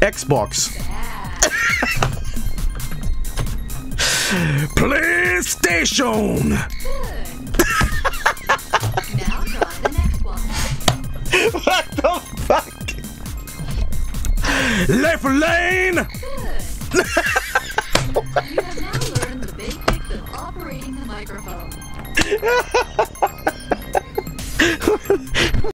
Xbox. PlayStation. Now try the next one. What the fuck? Left lane. Good. You have now learned the basics of operating the microphone.